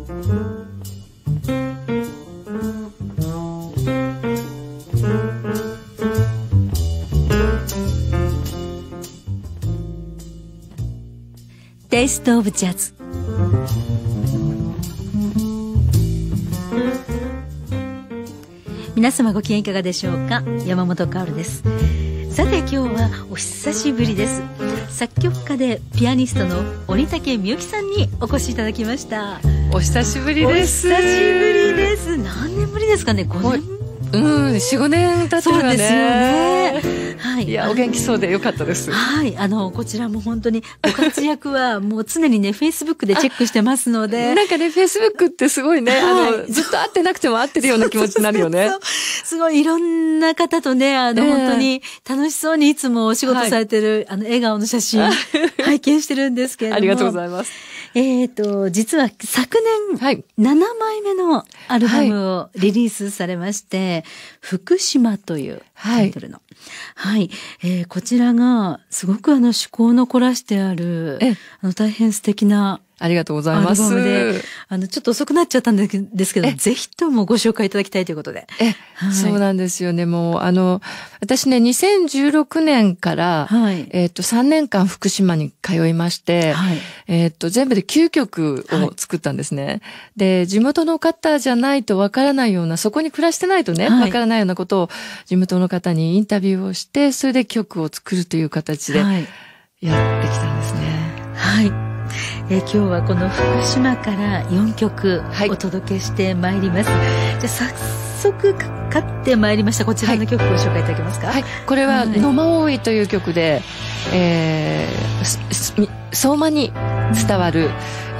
テイストオブジャズ。皆様ご機嫌いかがでしょうか。山本香織です。さて今日はお久しぶりです。作曲家でピアニストの鬼武みゆきさんにお越しいただきました。 お久しぶりです。 お久しぶりです。何年ぶりですかね。5年 4、5年経ってるわね。 そうですよね。はい。 いや、お元気そうでよかったです。 はい。こちらも本当にご活躍はもう常にね、Facebook でチェックしてますので。 なんかね、Facebook ってすごいね、はい、ずっと会ってなくても会ってるような気持ちになるよね。 そうすごいいろんな方とね、本当に楽しそうにいつもお仕事されてる、笑顔の写真拝見してるんですけれども。 ありがとうございます。 実は昨年、7枚目のアルバムをリリースされまして、福島というタイトルの。はい。こちらが、すごく趣向の凝らしてある、大変素敵な、 ありがとうございます。 アルバムで、ちょっと遅くなっちゃったんですけど、ぜひともご紹介いただきたいということで。 はい、そうなんですよね。もう、私ね、2016年から、3年間福島に通いまして、全部で9曲を作ったんですね。で、地元の方じゃないとわからないような、そこに暮らしてないとね、わからないようなことを地元の方にインタビューをして、それで曲を作るという形でやってきたんですね。 はい。今日はこの福島から4曲お届けしてまいります。じゃあ早速かかってまいりましたこちらの曲をご紹介いただけますか。 これは野間大井という曲で、相馬に伝わる、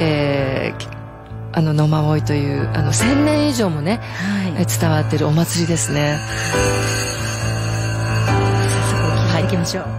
野間大井という1000年以上もね、伝わっているお祭りですね。 早速聴いていきましょう。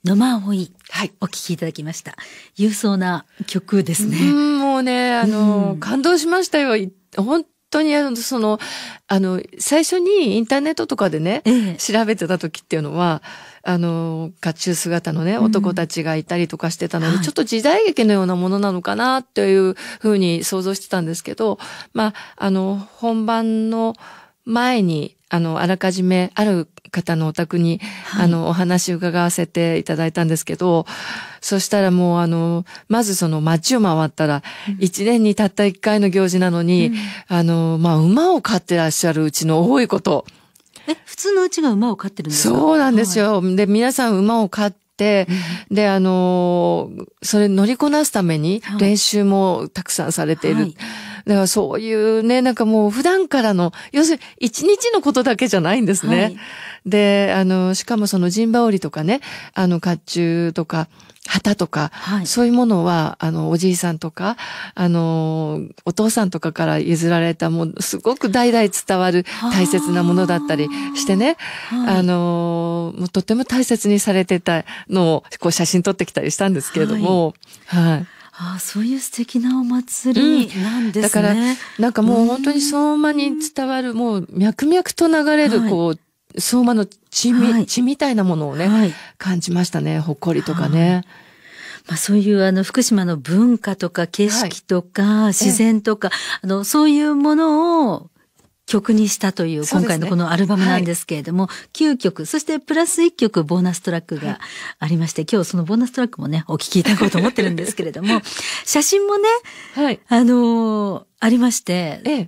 野間葵、はい、お聴きいただきました。勇壮な曲ですね。 もうね、感動しましたよ。本当に最初にインターネットとかでね、調べてた時っていうのは、甲冑姿のね、男たちがいたりとかしてたので、ちょっと時代劇のようなものなのかなというふうに想像してたんですけど、本番の前に、あらかじめある方のお宅に、お話伺わせていただいたんですけど、そしたらもうまずその街を回ったら、一年にたった一回の行事なのに、馬を飼ってらっしゃるうちの多いこと。 普通のうちが馬を飼ってるんですか？ そうなんですよ。で、皆さん馬を飼って、で、それ乗りこなすために練習もたくさんされている。だからそういうね、なんかもう普段からの、要するに一日のことだけじゃないんですね。で、しかもその陣羽織とかね、甲冑とか、旗とか、そういうものは、おじいさんとか、お父さんとかから譲られた、もう、すごく代々伝わる大切なものだったりしてね、もうとても大切にされてたのを、こう写真撮ってきたりしたんですけれども、 そういう素敵なお祭りなんですね。 だから、なんかもう本当に相馬に伝わる、もう脈々と流れる、こう、相馬の血みたいなものをね、感じましたね。誇りとかね。 そういう福島の文化とか景色とか自然とか、そういうものを曲にしたという今回のこのアルバムなんですけれども、9曲、そしてプラス1曲ボーナストラックがありまして、今日そのボーナストラックもね、お聴きいただこうと思ってるんですけれども、写真もね、ありまして、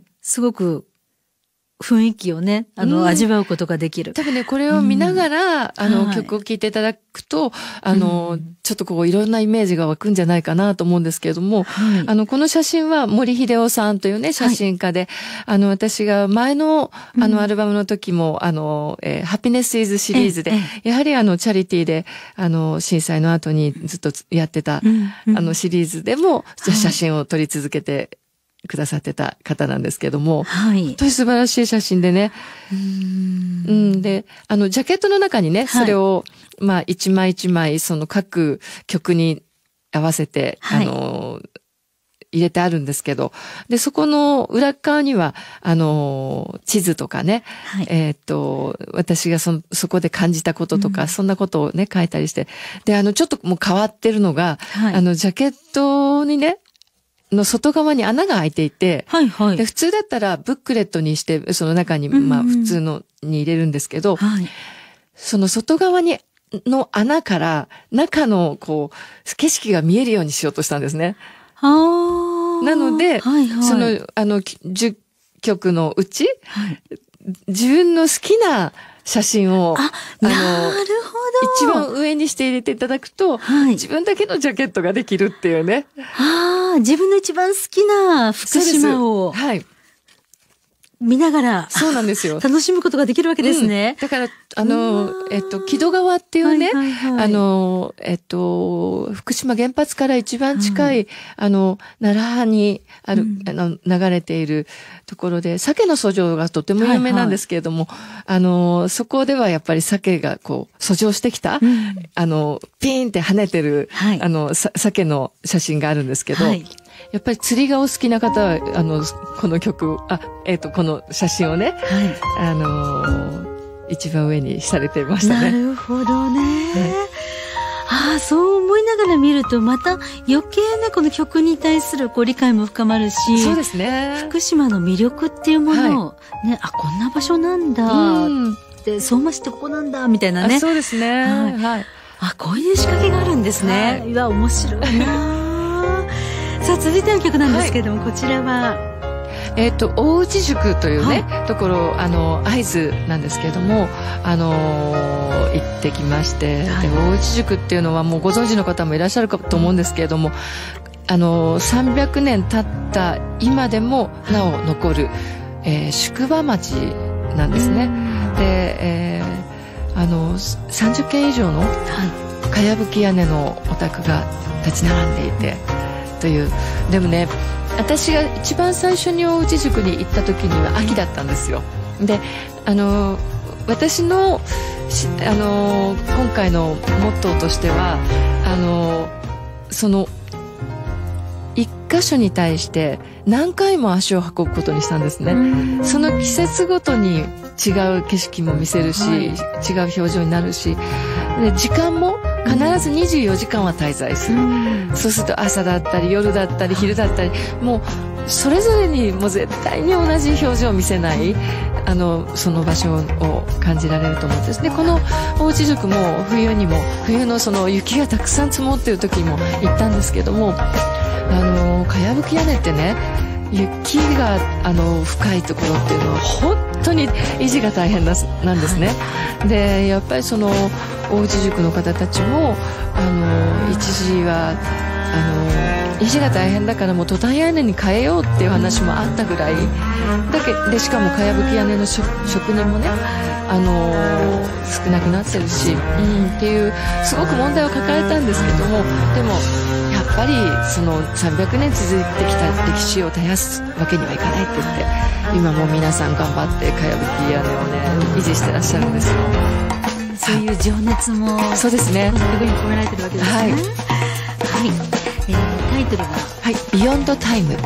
すごく雰囲気をね、味わうことができる。 多分ね、これを見ながら、曲を聴いていただくと、ちょっとこう、いろんなイメージが湧くんじゃないかなと思うんですけれども、この写真は森秀夫さんというね、写真家で、私が前の、アルバムの時も、ハピネスイズシリーズで、やはりチャリティーで、震災の後にずっとやってた、シリーズでも、写真を撮り続けて、くださってた方なんですけども、本当に素晴らしい写真でね。で、ジャケットの中にね、それを、一枚一枚、その各曲に合わせて、入れてあるんですけど、で、そこの裏側には、地図とかね、私がそこで感じたこととか、そんなことをね、書いたりして、で、ちょっともう変わってるのが、ジャケットにね、の外側に穴が開いていて、で普通だったらブックレットにして、その中に、普通のに入れるんですけど、その外側の穴から中のこう、景色が見えるようにしようとしたんですね。なので、その、10曲のうち、自分の好きな写真を、 なるほど。 一番上にして入れていただくと、自分だけのジャケットができるっていうね。 自分の一番好きな福島を見ながら、 そうなんですよ。 楽しむことができるわけですね。 だから、木戸川っていうね、福島原発から一番近い、奈良にある、流れているところで、鮭の遡上がとても有名なんですけれども、そこではやっぱり鮭がこう、遡上してきた、ピーンって跳ねてる、鮭の写真があるんですけど、やっぱり釣りがお好きな方は、この曲、この写真をね、一番上にされてましたね。 なるほどね。そう思いながら見ると、また余計ね、この曲に対するこう理解も深まるし、 そうですね。 福島の魅力っていうものを、ね、こんな場所なんだ、で、相馬市ってここなんだ、みたいなね。 そうですね。 こういう仕掛けがあるんですね。面白いな。さあ、続いての曲なんですけれども、こちらは大内宿というね、ところ、会津なんですけれども、行ってきまして、で、大内宿っていうのはもうご存知の方もいらっしゃるかと思うんですけれども、300年経った今でもなお残る、宿場町なんですね。で、30軒以上の、かやぶき屋根のお宅が立ち並んでいて、という、でもね、私が一番最初に大内宿に行った時には秋だったんですよ。で、 私の今回のモットーとしてはその一箇所に対して何回も足を運ぶことにしたんですね。その季節ごとに違う景色も見せるし、違う表情になるし、で時間も必ず24時間は滞在する。そうすると朝だったり夜だったり昼だったり、もうそれぞれにもう絶対に同じ表情を見せないその場所を感じられると思うんです。でこの大内宿も冬のその雪がたくさん積もっている時にも行ったんですけども、かやぶき屋根ってね、雪が深いところっていうのは本当に維持が大変なんですね。でやっぱりその大内宿の方たちも一時は維持が大変だからもうトタン屋根に変えようっていう話もあったぐらいで、しかもかやぶき屋根の職人もね少なくなってるし、っていうすごく問題を抱えたんですけども、でもやっぱりその300年続いてきた歴史を絶やすわけにはいかないって言って、今も皆さん頑張ってかやぶき屋根をね維持してらっしゃるんですよ。 そういう情熱もそうですね、 この曲に込められてるわけですね。はい、タイトルがビヨンドタイム。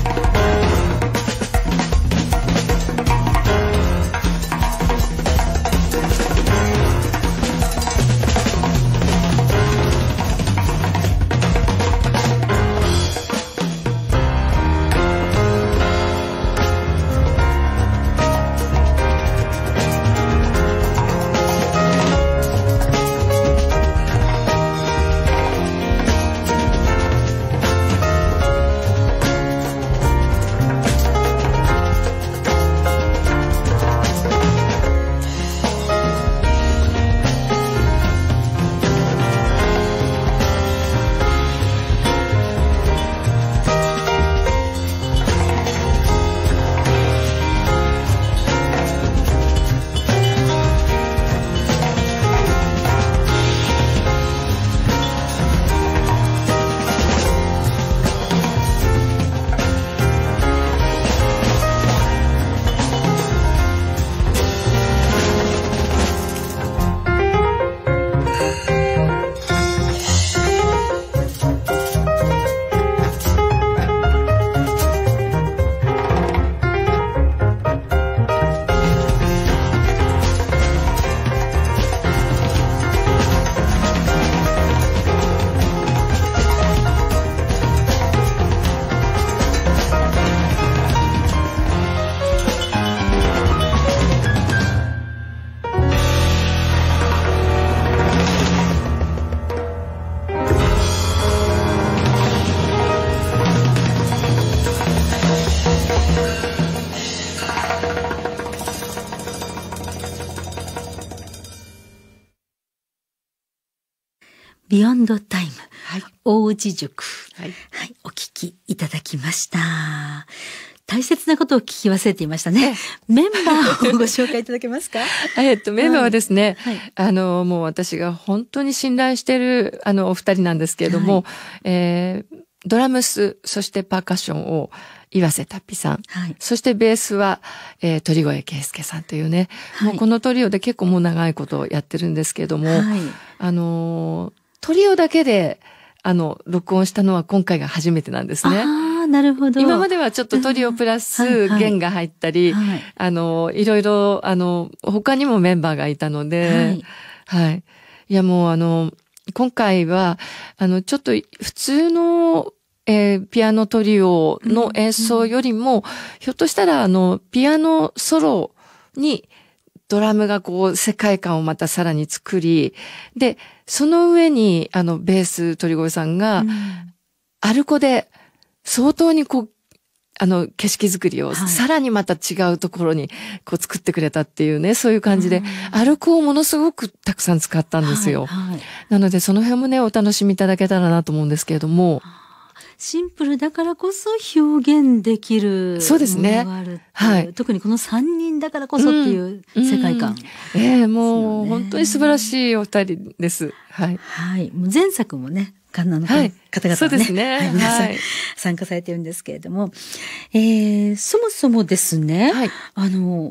ビヨンドタイム、大内塾、お聞きいただきました。大切なことを聞き忘れていましたね。メンバーをご紹介いただけますか？ メンバーはですね、もう私が本当に信頼しているお二人なんですけれども、ドラムス、そしてパーカッションを岩瀬達比さん、そしてベースは、鳥越圭介さんというね、もうこのトリオで結構もう長いことをやってるんですけれども、トリオだけで録音したのは今回が初めてなんですね。 なるほど。 今まではちょっとトリオプラス弦が入ったり、いろいろ他にもメンバーがいたので、いやもう今回はちょっと普通のピアノトリオの演奏よりも、ひょっとしたらピアノソロにドラムがこう世界観をまたさらに作り、で、その上にベース鳥越さんが、アルコで相当にこう、景色作りをさらにまた違うところにこう作ってくれたっていうね、そういう感じで、アルコをものすごくたくさん使ったんですよ。なのでその辺もね、お楽しみいただけたらなと思うんですけれども。 シンプルだからこそ表現できるそうですね。 特にこの3人だからこそっていう世界観。 もう本当に素晴らしいお二人です。 もう前作もね、カンナの方々がね、 そうですね。 皆さん参加されてるんですけれども、そもそもですね、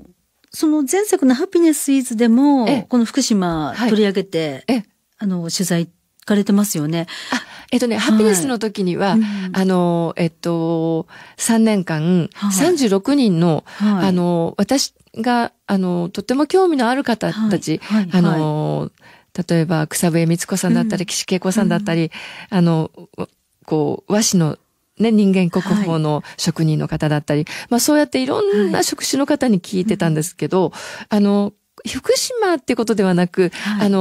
その前作のハピネスイズでも、この福島取り上げて、取材行かれてますよね。 ハピネスの時には、3年間、36人の、私が、とても興味のある方たち、例えば、草笛光子さんだったり、岸恵子さんだったり、和紙のね、人間国宝の職人の方だったり、そうやっていろんな職種の方に聞いてたんですけど、福島ってことではなく、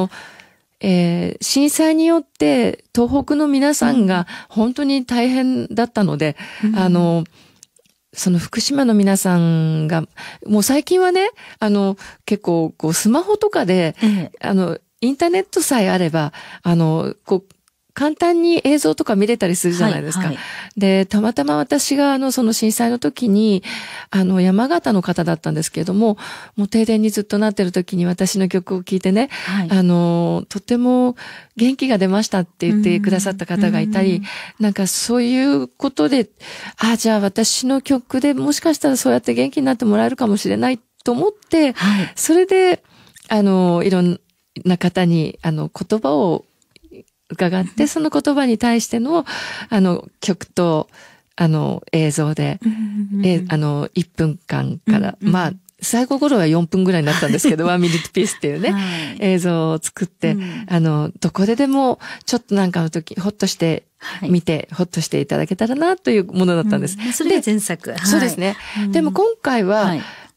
震災によって東北の皆さんが本当に大変だったので、その福島の皆さんが、もう最近はね、結構スマホとかで、インターネットさえあれば、簡単に映像とか見れたりするじゃないですか。で、たまたま私がその震災の時に、山形の方だったんですけれども、もう停電にずっとなってる時に私の曲を聴いてね、とても元気が出ましたって言ってくださった方がいたり、なんかそういうことで、じゃあ私の曲でもしかしたらそうやって元気になってもらえるかもしれないと思って、それで、いろんな方に、言葉を伺って、その言葉に対しての、曲と、映像で、1分間から、最後頃は4分ぐらいになったんですけど、1 minute piece っていうね、映像を作って、どこででも、ちょっとなんかの時、ほっとして見て、ほっとしていただけたらな、というものだったんです。 それが前作。 そうですね。でも今回は、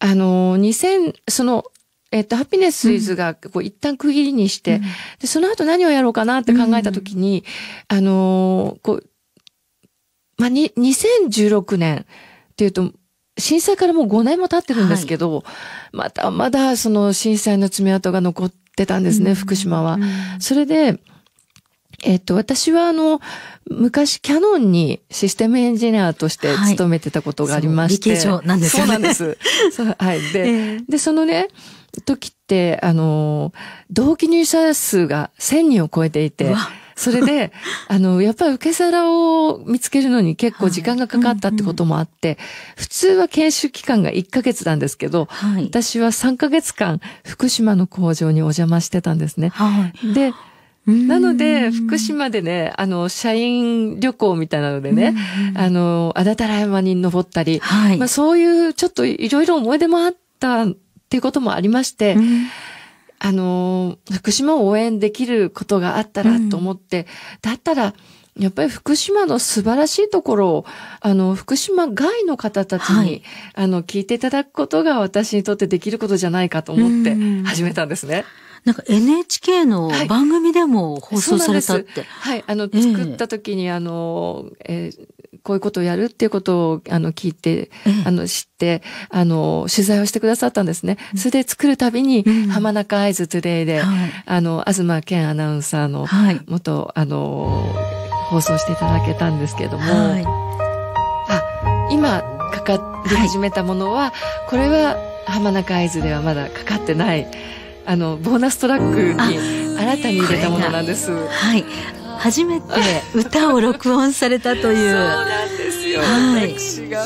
ハピネスイズが一旦区切りにして、で、その後何をやろうかなって考えたときに、2016年っていうと、震災からもう5年も経ってるんですけど、まだその震災の爪痕が残ってたんですね、福島は。それで、私は昔キャノンにシステムエンジニアとして勤めてたことがありまして。 理系上なんですよね。 そうなんです。はい。で、そのね、時って、同期入社数が1000人を超えていて、それで、やっぱり受け皿を見つけるのに結構時間がかかったってこともあって、普通は研修期間が1ヶ月なんですけど、私は3ヶ月間福島の工場にお邪魔してたんですね。で、なので、福島でね、社員旅行みたいなのでね、安達太良山に登ったり、そういうちょっといろいろ思い出もあったっていうこともありまして、福島を応援できることがあったらと思って、だったら、やっぱり福島の素晴らしいところを、福島外の方たちに、聞いていただくことが私にとってできることじゃないかと思って始めたんですね。 なんか NHK の番組でも放送されたって。 はい、作った時にこういうことをやるっていうことを聞いて、知って、取材をしてくださったんですね。それで作るたびに、浜中アイズトゥデイで、東健アナウンサーの元、放送していただけたんですけれども、今かかり始めたものは、これは浜中アイズではまだかかってない、ボーナストラックに新たに入れたものなんです。 はい。初めて歌を録音されたという。そうなんですよ。私が、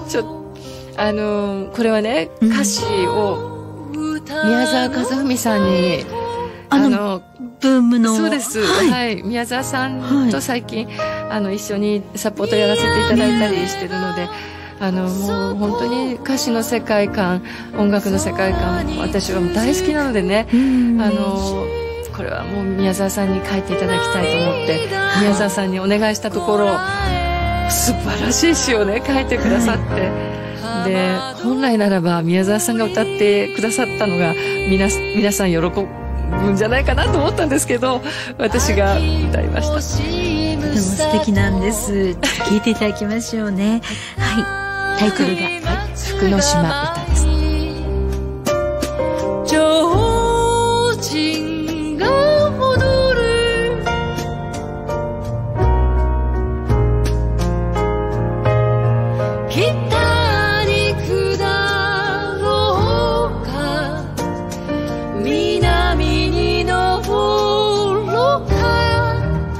これはね、歌詞を、宮沢和文さんに、 ブームの。 そうです。はい。宮沢さんと最近、一緒にサポートやらせていただいたりしてるので、もう本当に歌詞の世界観、音楽の世界観、私は大好きなのでね、これはもう宮沢さんに書いていただきたいと思って、宮沢さんにお願いしたところ、素晴らしい詩をね、書いてくださって、で、本来ならば宮沢さんが歌ってくださったのが、皆さん喜ぶんじゃないかなと思ったんですけど、私が歌いました。 とても素敵なんです。聞いていただきましょうね。はい。タイトルが、 福の島歌です。 提灯が戻る北に下ろうか南に登ろうか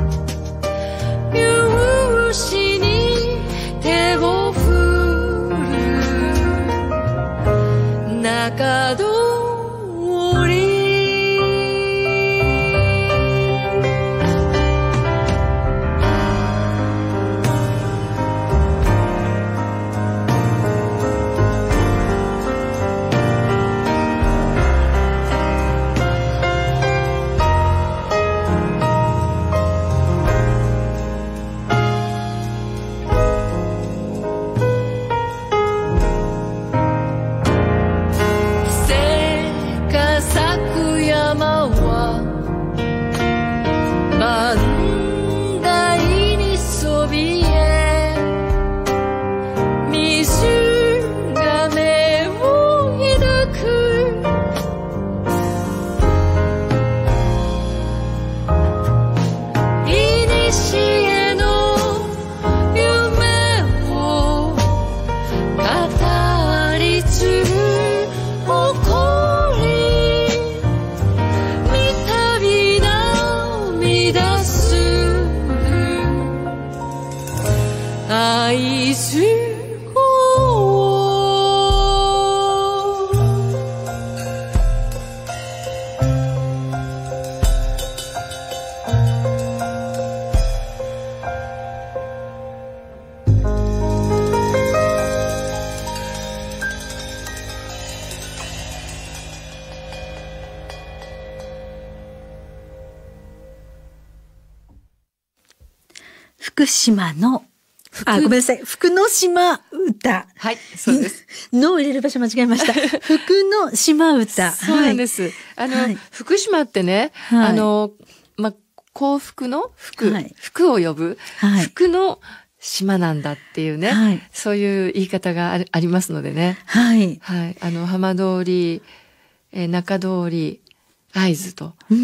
勇士に手を振る中愛する福島の、ごめんなさい。福の島歌。 はい、そうです。 のを入れる場所間違えました。福の島歌。 そうなんです。はい、福島ってね、はい、幸福の福、はい、福を呼ぶ、はい、福の島なんだっていうね、はい、そういう言い方がありますのでね。はい。はい。浜通り、中通り、会津と、うん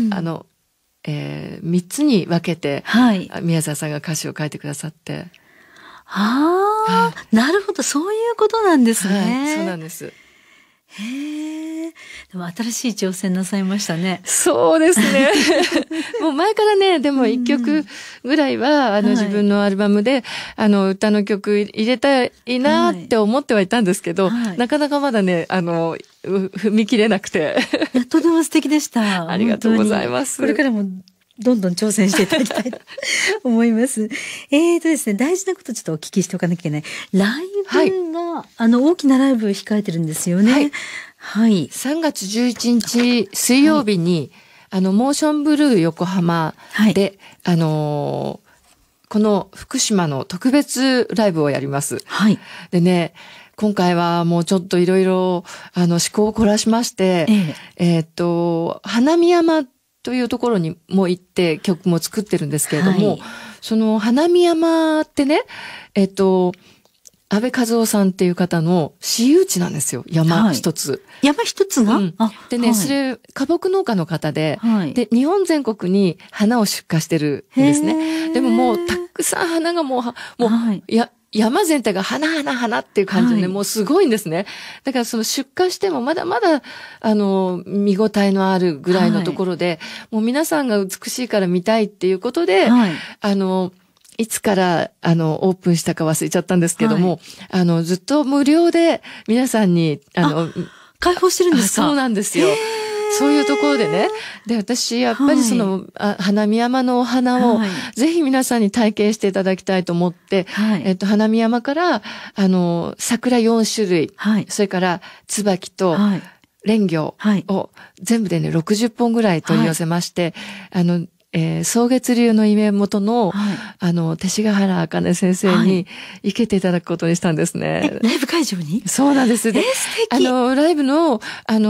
、3つに分けて、はい、宮沢さんが歌詞を書いてくださって。 ああ、なるほど、そういうことなんですね。 はい、そうなんです。 へえ。でも新しい挑戦なさいましたね。 そうですね。もう前からね、でも1曲ぐらいは、自分のアルバムで、歌の曲入れたいなって思ってはいたんですけど、はい、なかなかまだね、踏み切れなくて。 とても素敵でした。 ありがとうございます。 これからもどんどん挑戦していただきたいと思います。ですね、大事なことちょっとお聞きしておかなきゃいけない。ライブが、はい、大きなライブ控えてるんですよね。はい。はい、 3月11日水曜日に、はい、モーションブルー横浜で、はい、この福島の特別ライブをやります。はい。でね、今回はもうちょっといろいろ、思考を凝らしまして、花見山というところにも行って曲も作ってるんですけれども、はい、その花見山ってね、安倍和夫さんっていう方の私有地なんですよ。山一つ。はい、 山一つが、うん、 でね、はい、それ、花木農家の方で、はい、で、日本全国に花を出荷してるんですね。でももう、たくさん花がもう、はい、山全体が花っていう感じでね、はい、もうすごいんですね。だからその出荷してもまだまだ、見応えのあるぐらいのところで、はい、もう皆さんが美しいから見たいっていうことで、はい、いつから、オープンしたか忘れちゃったんですけども、はい、ずっと無料で皆さんに、 開放してるんですか？ そうなんですよ。そういうところでね。で、私、やっぱりその、はい、花見山のお花を、ぜひ皆さんに体験していただきたいと思って、はい、花見山から、桜4種類、はい、それから、椿と、蓮魚を、全部でね、60本ぐらい取り寄せまして、草月流のイ元の、はい、勅使河原茜先生に行けていただくことにしたんですね。 ライブ会場に？ そうなんです。で、 素敵。 ライブの、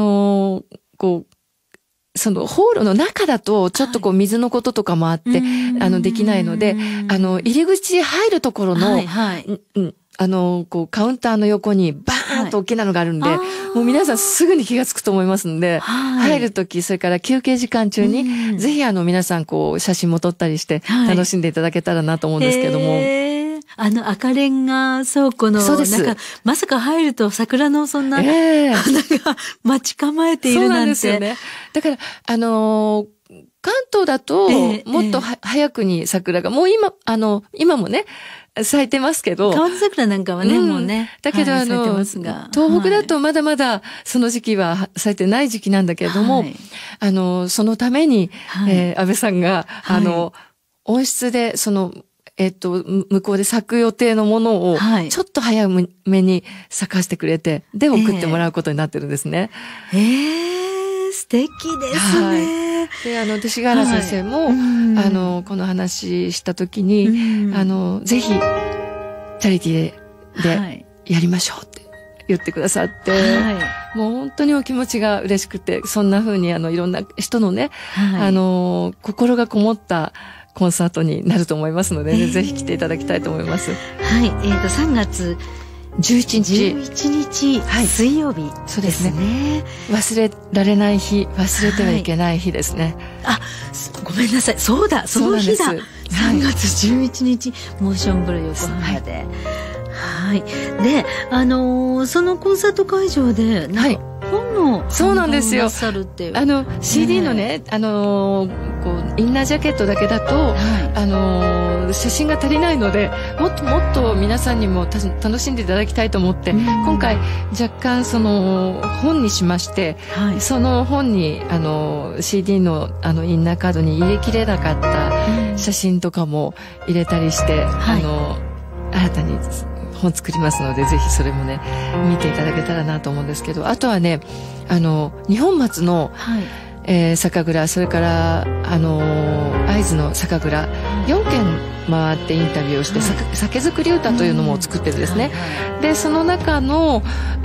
その、ホールの中だと、ちょっと水のこととかもあって、できないので、入り口入るところの、はいはい、カウンターの横にバーンと大きなのがあるんで、はい、もう皆さんすぐに気がつくと思いますんで、はい、入るとき、それから休憩時間中に、ぜひ皆さん写真も撮ったりして、楽しんでいただけたらなと思うんですけども。 赤レンガ倉庫の中、まさか入ると桜のそんな花が待ち構えているなんて。そうなんですよね。 だから、関東だと、もっと早くに桜が、もう今もね、咲いてますけど。 河津桜なんかはね、もうね。 だけど咲いてますが。 東北だとまだまだその時期は咲いてない時期なんだけれども、そのために、安倍さんが、温室で、向こうで咲く予定のものを、ちょっと早めに咲かせてくれて、で、送ってもらうことになってるんですね。 素敵ですね。 で、勅使河原先生も、この話したときに、ぜひ、チャリティーでやりましょうって言ってくださって、もう本当にお気持ちが嬉しくて、そんな風にいろんな人のね、心がこもったコンサートになると思いますので、ぜひ来ていただきたいと思います。 はい。3月11日、水曜日そうですね。忘れられない日、忘れてはいけない日ですね。 ごめんなさい。そうだ、その日だ。3月11日、モーションブルー横浜で。はい。で、そのコンサート会場で、本のそうなんですよ。 なさるっていう。 CD のね、 こうインナージャケットだけだと、写真が足りないので、もっともっと皆さんにも楽しんでいただきたいと思って、今回若干その本にしまして、その本にCD のインナーカードに入れきれなかった写真とかも入れたりして、新たに本作りますので、ぜひそれもね見ていただけたらなと思うんですけど、あとはね二本松の、酒蔵、それから会津の酒蔵4軒回ってインタビューをして、酒造り歌というのも作ってるんですね。でその中の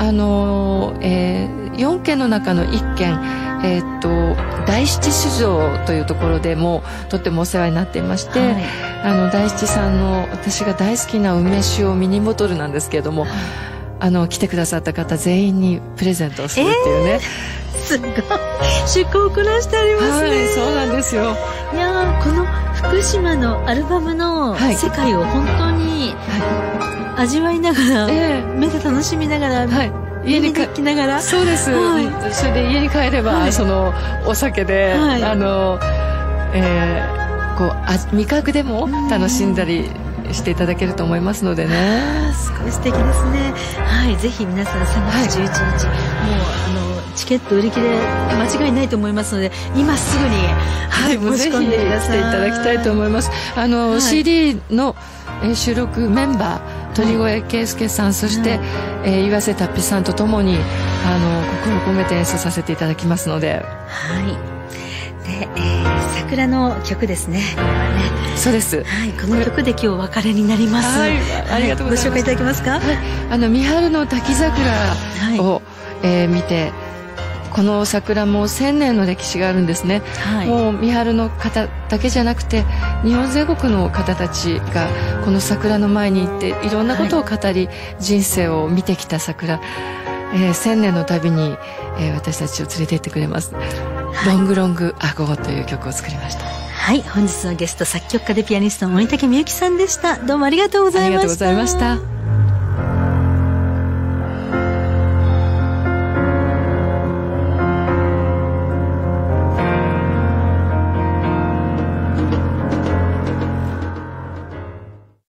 4軒の中の1軒、大七酒造というところでもとってもお世話になっていまして、大七さんの私が大好きな梅酒をミニボトルなんですけれども、来てくださった方全員にプレゼントをするっていうね、 すごい趣向を凝らしてありますね。 そうなんですよ。 いやこの福島のアルバムの世界を本当に味わいながら、目で楽しみながら、家に帰ながら、 そうです、それで家に帰れば、そのお酒で、こう味覚でも楽しんだりしていただけると思いますのでね。 すごい素敵ですね。ぜひ皆さん3月11日、もうチケット売り切れ間違いないと思いますので、今すぐに、申し込んでください。 ぜひ来ていただきたいと思います。CD の収録メンバー鳥越圭介さん、そして、岩瀬達比さんとともに心を込めて演奏させていただきますので。 で、桜の曲ですね。 そうです、 この曲で今日お別れになります。 ありがとうございます。 ご紹介いただけますか。 三春の滝桜を、見て、この桜も1000年の歴史があるんですね。もう三春の方だけじゃなくて、日本全国の方たちがこの桜の前に行っていろんなことを語り、人生を見てきた桜、1000年の旅に、私たちを連れて行ってくれます。ロングロングアゴーという曲を作りました。 本日のゲスト作曲家でピアニストの森竹みゆきさんでした。どうもありがとうございました。 ありがとうございました。